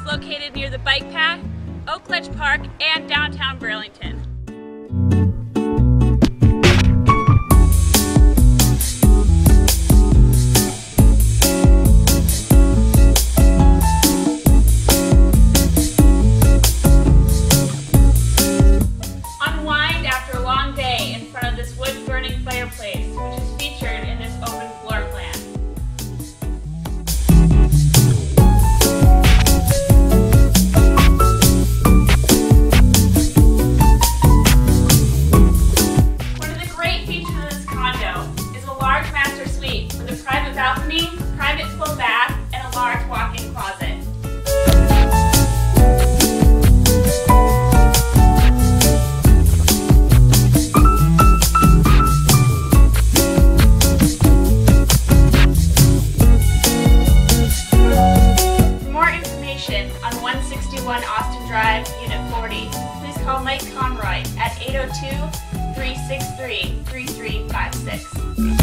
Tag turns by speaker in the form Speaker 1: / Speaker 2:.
Speaker 1: located near the bike path, Oak Ledge Park, and downtown Burlington. Unwind after a long day in front of this wood-burning fireplace, which is featured in this open floor plan. One of the great features of this condo is a large master suite with a private balcony, private full bath, and a large walk-in closet. On 161 Austin Drive, Unit 40. Please call Mike Conroy at 802-363-3356.